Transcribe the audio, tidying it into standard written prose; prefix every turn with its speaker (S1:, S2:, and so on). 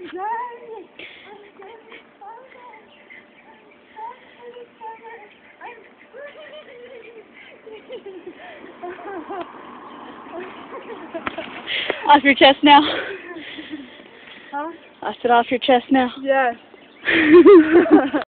S1: Off your chest now.
S2: Huh?
S1: I said off your chest now.
S2: Yes.